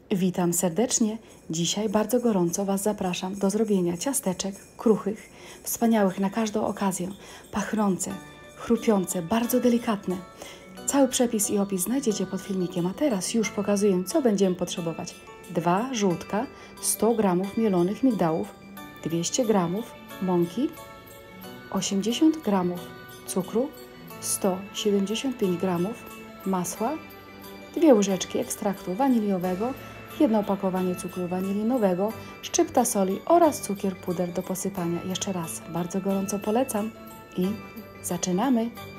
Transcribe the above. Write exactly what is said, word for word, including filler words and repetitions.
Witam serdecznie. Dzisiaj bardzo gorąco Was zapraszam do zrobienia ciasteczek kruchych, wspaniałych na każdą okazję, pachnące, chrupiące, bardzo delikatne. Cały przepis i opis znajdziecie pod filmikiem, a teraz już pokazuję, co będziemy potrzebować. Dwa żółtka, sto gramów mielonych migdałów, dwieście gramów mąki, osiemdziesiąt gramów cukru, sto siedemdziesiąt pięć gramów masła, dwie łyżeczki ekstraktu waniliowego, jedno opakowanie cukru wanilinowego, szczypta soli oraz cukier puder do posypania. Jeszcze raz bardzo gorąco polecam i zaczynamy!